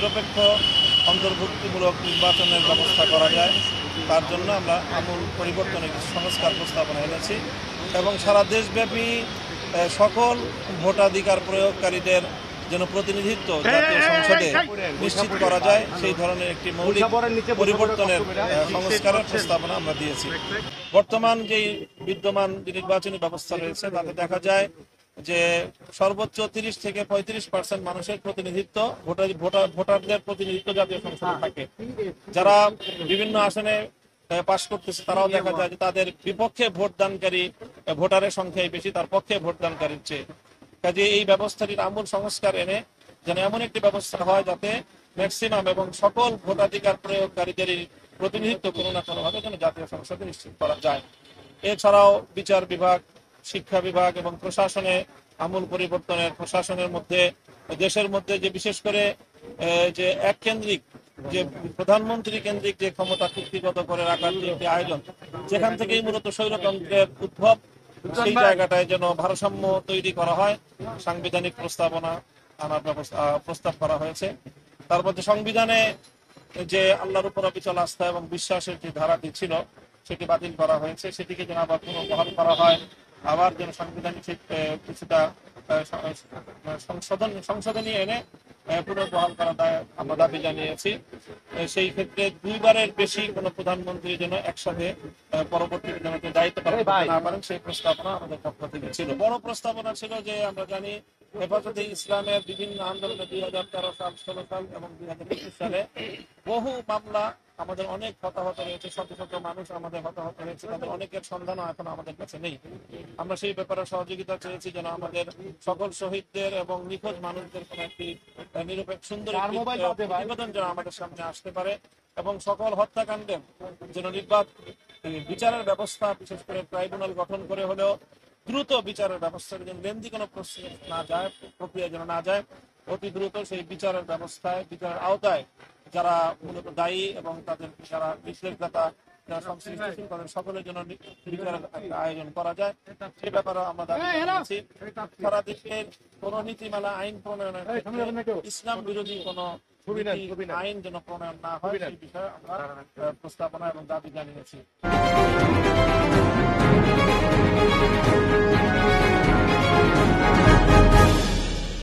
নিরপেক্ষ অন্তর্ভুক্তিমূলক নির্বাচনের ব্যবস্থা করা যায়, তার জন্য আমরা আমূল পরিবর্তনের কিছু সংস্কার প্রস্তাবনা এনেছি এবং সারা দেশব্যাপী সকল ভোটাধিকার প্রয়োগকারীদের যেন প্রতিনিধিত্ব জাতীয় সংসদে নিশ্চিত করা যায় সেই ধরনের একটি মৌলিক পরিবর্তনের সংস্কারের প্রস্তাবনা আমরা দিয়েছি। বর্তমান যেই বিদ্যমান যে নির্বাচনী ব্যবস্থা রয়েছে তাতে দেখা যায় যে সর্বোচ্চ 30 থেকে 35% মানুষের প্রতিনিধিত্ব ভোটারদের প্রতিনিধিত্ব জাতীয় সংসদে থাকে। যারা বিভিন্ন আসনে পাশ করতেছে তারাও দেখা যায় যে তাদের বিপক্ষে ভোটদানকারী ভোটারের সংখ্যাই বেশি তার পক্ষে ভোটদানকারীর চেয়ে। কাজে এই ব্যবস্থাটির আমূল সংস্কার এনে যেন এমন একটি ব্যবস্থা হয় যাতে ম্যাক্সিমাম এবং সকল ভোটাধিকার প্রয়োগকারীদের প্রতিনিধিত্ব কোনো না কোনোভাবে যেন জাতীয় সংসদে নিশ্চিত করা যায়। এছাড়াও বিচার বিভাগ, শিক্ষা বিভাগ এবং প্রশাসনে আমূল পরিবর্তনের, প্রশাসনের মধ্যে দেশের মধ্যে যে বিশেষ করে যে এক কেন্দ্রিক যে প্রধানমন্ত্রী কেন্দ্রিক যে ক্ষমতা চুক্তিগত করে রাখার যে একটি আয়োজন, যেখান থেকেই মূলত স্বৈরতন্ত্রের উদ্ভব, সেই জায়গাটায় যেন ভারসাম্য তৈরি করা হয় সাংবিধানিক প্রস্তাবনা আনার প্রস্তাব করা হয়েছে। তার মধ্যে সংবিধানে যে আল্লাহর উপর অবিচল আস্থা এবং বিশ্বাসের যে ধারাটি ছিল সেটি বাতিল করা হয়েছে, সেটিকে যেন আবার পুনর্বহাল করা হয়, আবার যেন সাংবিধানিক কিছুটা সংশোধনী এনে পুনর্বহাল করা আমরা দাবি জানিয়েছি। সেই ক্ষেত্রে 2 বারের বেশি কোনো প্রধানমন্ত্রী যেন একসাথে পরবর্তীতে যেন দায়িত্ব পালন করতে না পারেন সেই প্রস্তাবনা আমাদের পক্ষ থেকে ছিল। বড় প্রস্তাবনা ছিল যে আমরা জানি হেফাজতে ইসলামের বিভিন্ন আন্দোলনে 2013 সাল, 16 সাল এবং 2021 সালে বহু মামলা, আমাদের অনেক হতাহত রয়েছে, শত শত মানুষ আমাদের হতাহত হয়েছে, তাদের অনেকের সন্ধানও এখন আমাদের কাছে নেই। আমরা সেই ব্যাপারে সহযোগিতা চেয়েছি যেন আমাদের সকল শহীদদের এবং নিখোঁজ মানুষদের কোনো একটি নিরপেক্ষ সুন্দর প্রতিবেদন যেন আমাদের সামনে আসতে পারে এবং সকল হত্যাকাণ্ডের যেন বিচারের ব্যবস্থা, বিশেষ করে ট্রাইব্যুনাল গঠন করে হলেও দ্রুত বিচারের ব্যবস্থা যেন লেন্দি কোনো প্রক্রিয়া যেন না যায়, অতি দ্রুত সেই বিচারের ব্যবস্থায়, বিচারের আওতায় যারা মূলত দায়ী এবং তাদের যারা নিষেধদাতা, যারা সংশ্লিষ্ট ছিল তাদের সকলের জন্য বিচারের আয়োজন করা যায় সে ব্যাপারে আমরা দাবি জানিয়েছি। সারা দেশের কোন নীতিমালা আইন প্রণয়নের ক্ষেত্রে ইসলাম বিরোধী কোন আইন যেন প্রণয়ন না হয় সেই বিষয়ে আমরা প্রস্তাবনা এবং দাবি জানিয়েছি।